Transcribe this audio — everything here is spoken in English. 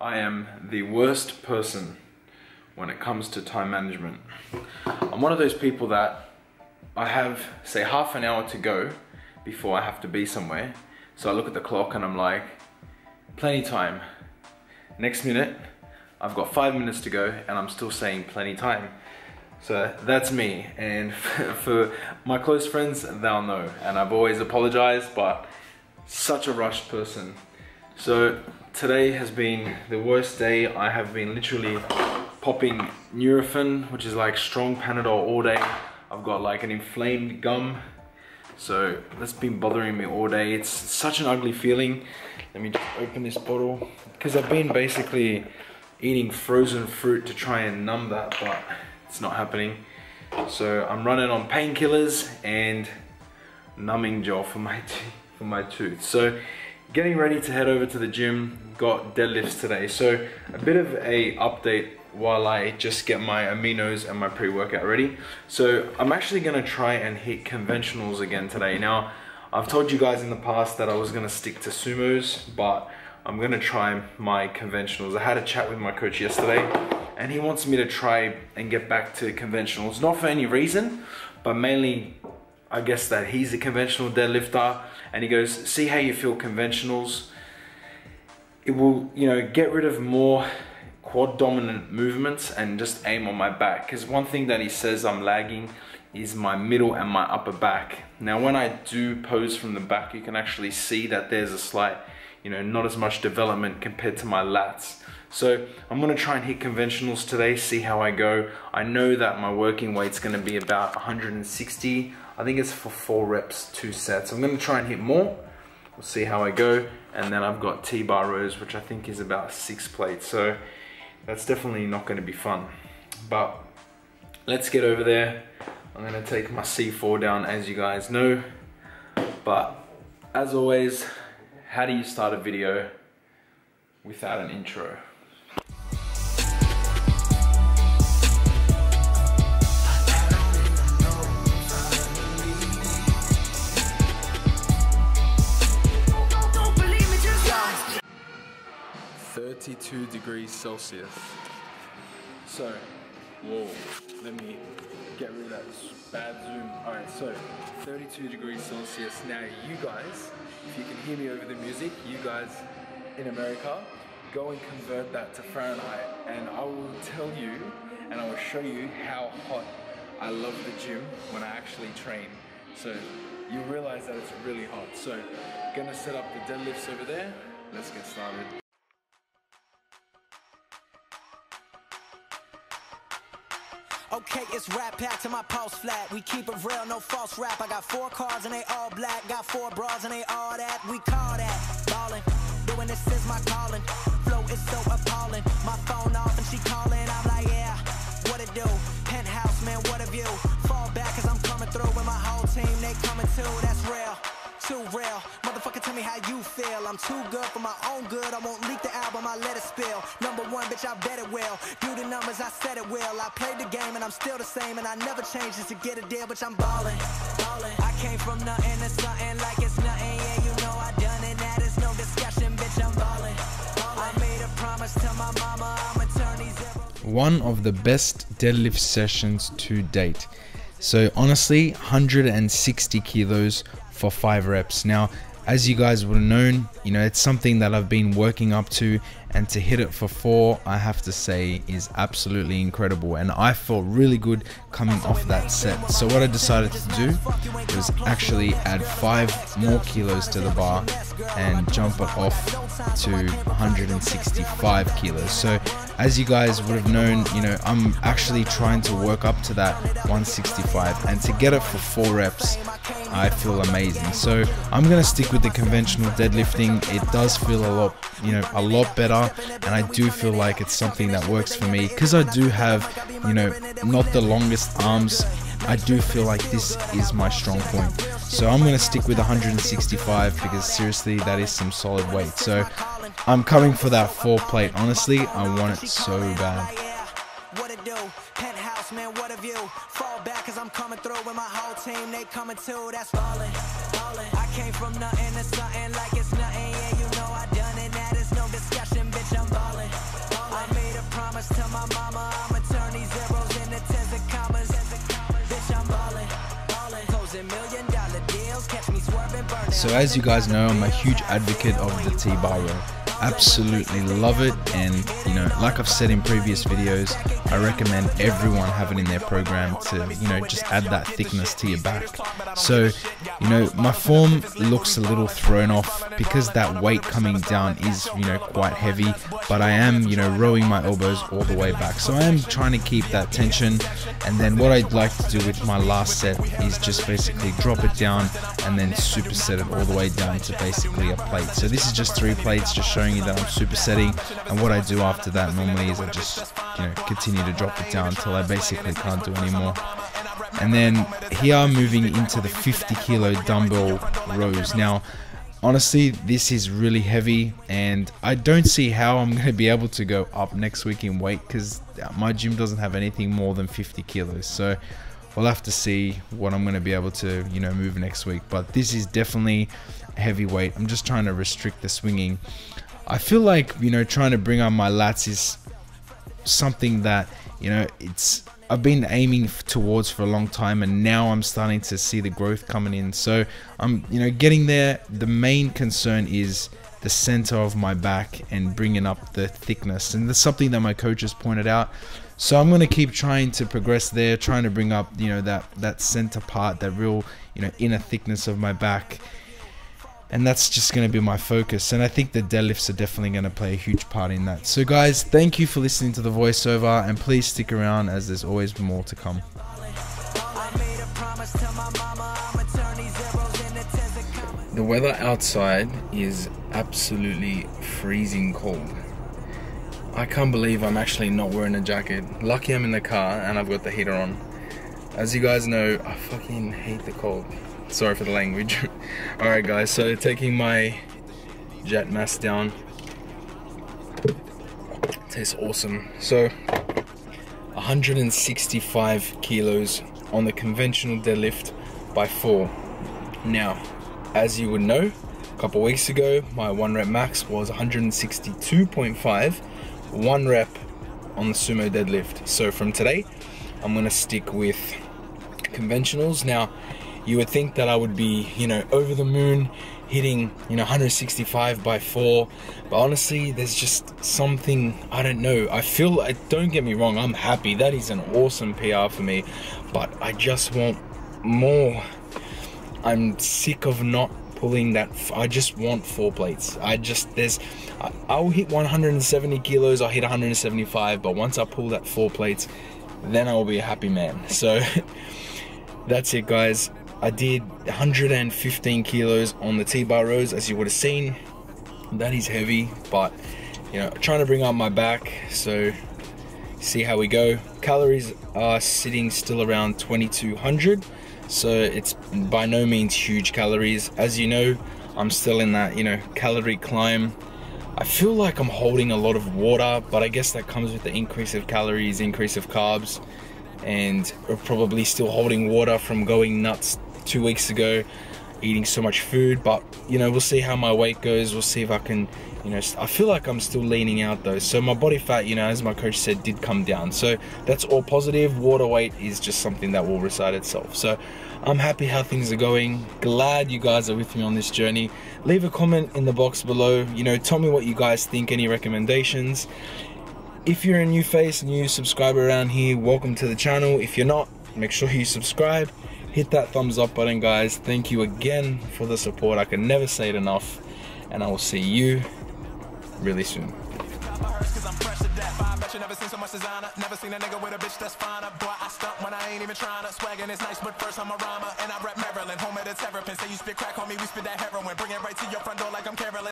I am the worst person when it comes to time management. I'm one of those people that I have, say, half an hour to go before I have to be somewhere. So I look at the clock and I'm like, plenty time. Next minute, I've got 5 minutes to go and I'm still saying plenty time. So that's me, and for my close friends, they'll know. And I've always apologized, but such a rushed person. So today has been the worst day. I have been literally popping Nurofen, which is like strong Panadol, all day. I've got like an inflamed gum. So that's been bothering me all day. It's such an ugly feeling. Let me just open this bottle. Because I've been basically eating frozen fruit to try and numb that, but it's not happening. So I'm running on painkillers and numbing gel for my tooth. So getting ready to head over to the gym. Got deadlifts today. So a bit of a update while I just get my aminos and my pre-workout ready. So I'm actually gonna try and hit conventionals again today. Now, I've told you guys in the past that I was gonna stick to sumos, but I'm gonna try my conventionals. I had a chat with my coach yesterday and he wants me to try and get back to conventionals. Not for any reason, but mainly I guess that he's a conventional deadlifter and he goes, see how you feel conventionals. It will, you know, get rid of more quad dominant movements and just aim on my back. Because one thing that he says I'm lagging is my middle and my upper back. Now when I do pose from the back, you can actually see that there's a slight, you know, not as much development compared to my lats. So I'm gonna try and hit conventionals today, see how I go. I know that my working weight's gonna be about 160. I think it's for 4 reps, 2 sets. I'm gonna try and hit more. We'll see how I go. And then I've got T-bar rows, which I think is about 6 plates. So that's definitely not gonna be fun. But let's get over there. I'm gonna take my C4 down, as you guys know. But as always, how do you start a video without an intro? .2°C. So, whoa, let me get rid of that bad zoom. Alright, so 32°C. Now you guys, if you can hear me over the music, you guys in America, go and convert that to Fahrenheit and I will tell you and I will show you how hot I love the gym when I actually train. So you realize that it's really hot. So gonna set up the deadlifts over there. Let's get started. Okay, it's rap pack to my pulse flat. We keep it real, no false rap. I got 4 cars and they all black. Got 4 bras and they all that. We call that ballin'. Doing this is my calling. Flow is so appalling. My phone off and she calling. I'm like, yeah, what it do? Penthouse, man, what a view. Fall back cause I'm coming through with my whole team. They coming too, that's real. Too real. Motherfucker, tell me how you feel. I'm too good for my own good. I won't leak the album, I let it spill. Number 1, bitch, I bet it will. Do the numbers, I said it will. I played the game and I'm still the same. And I never changed just to get a deal, bitch, I'm ballin'. I came from nothing to something like it's nothing. Yeah, you know I done it, that is no discussion, bitch, I'm ballin'. I made a promise to my mama, I'ma turn these zeros. One of the best deadlift sessions to date. So honestly, 160 kilos for 5 reps. Now, as you guys would have known, you know, it's something that I've been working up to, and to hit it for 4, I have to say, is absolutely incredible. And I felt really good coming off that set. So what I decided to do was actually add 5 more kilos to the bar and jump it off to 165 kilos. So as you guys would have known, you know, I'm actually trying to work up to that 165, and to get it for 4 reps, I feel amazing. So I'm gonna stick with the conventional deadlifting. It does feel a lot, you know, a lot better, and I do feel like it's something that works for me because I do have, you know, not the longest arms. I do feel like this is my strong point. So I'm gonna stick with 165 because seriously, that is some solid weight. So I'm coming for that 4 plate. Honestly, I want it so bad. Penthouse, man, what a view. Fall back cause I'm coming through with my whole team. They coming too, that's ballin'. I came from nothing to something like it's nothing. Yeah, you know I done it, that is no discussion, bitch, I'm ballin'. So as you guys know, I'm a huge advocate of the T-bar row. Absolutely love it, and you know, like I've said in previous videos, I recommend everyone have it in their program to, you know, just add that thickness to your back. So, you know, my form looks a little thrown off because that weight coming down is, you know, quite heavy, but I am, you know, rowing my elbows all the way back. So I am trying to keep that tension, and then what I'd like to do with my last set is just basically drop it down and then superset it all the way down to basically a plate. So this is just 3 plates, just showing you that I'm supersetting, and what I do after that normally is I just, you know, continue to drop it down until I basically can't do anymore. And then here I'm moving into the 50 kilo dumbbell rows. Now honestly, this is really heavy, and I don't see how I'm going to be able to go up next week in weight because my gym doesn't have anything more than 50 kilos. So we'll have to see what I'm going to be able to, you know, move next week. But this is definitely heavy weight. I'm just trying to restrict the swinging. I feel like, you know, trying to bring up my lats is something that, you know, I've been aiming towards for a long time, and now I'm starting to see the growth coming in. So I'm, you know, getting there. The main concern is the center of my back and bringing up the thickness, and that's something that my coaches pointed out. So I'm going to keep trying to progress there, trying to bring up, you know, that center part, that real, you know, inner thickness of my back. And that's just going to be my focus, and I think the deadlifts are definitely going to play a huge part in that. So guys, thank you for listening to the voiceover, and please stick around as there's always more to come. The weather outside is absolutely freezing cold. I can't believe I'm actually not wearing a jacket. Lucky I'm in the car and I've got the heater on. As you guys know, I fucking hate the cold. Sorry for the language. Alright guys, so taking my jet mask down. Tastes awesome. So 165 kilos on the conventional deadlift by 4. Now, as you would know, a couple weeks ago my 1 rep max was 162.5, 1 rep on the sumo deadlift. So from today I'm going to stick with conventionals. Now you would think that I would be, you know, over the moon hitting, you know, 165 by 4, but honestly there's just something, I don't know, I feel like, don't get me wrong, I'm happy, that is an awesome PR for me, but I just want more. I'm sick of not pulling that. I just want 4 plates. I'll hit 170 kilos, I'll hit 175, but once I pull that 4 plates, then I will be a happy man. So that's it guys. I did 115 kilos on the T-bar rows, as you would have seen. That is heavy, but you know, trying to bring up my back, so see how we go. Calories are sitting still around 2200, so it's by no means huge calories. As you know, I'm still in that, you know, calorie climb. I feel like I'm holding a lot of water, but I guess that comes with the increase of calories, increase of carbs, and we're probably still holding water from going nuts 2 weeks ago, eating so much food. But you know, we'll see how my weight goes. We'll see if I can, you know, I feel like I'm still leaning out though, so my body fat, you know, as my coach said, did come down, so that's all positive. Water weight is just something that will recite itself. So I'm happy how things are going. Glad you guys are with me on this journey. Leave a comment in the box below, you know, tell me what you guys think, any recommendations. If you're a new face, new subscriber around here, welcome to the channel. If you're not, make sure you subscribe. Hit that thumbs up button guys. Thank you again for the support. I can never say it enough, and I will see you really soon. Never seen so much designer, never seen a nigga with a bitch that's finer. Boy, I stunt when I ain't even trying to. Swaggin' is nice, but first I'm a rhymer. And I rap Maryland, home of the terrapin. Say you spit crack, homie, we spit that heroin. Bring it right to your front door like I'm Carolyn.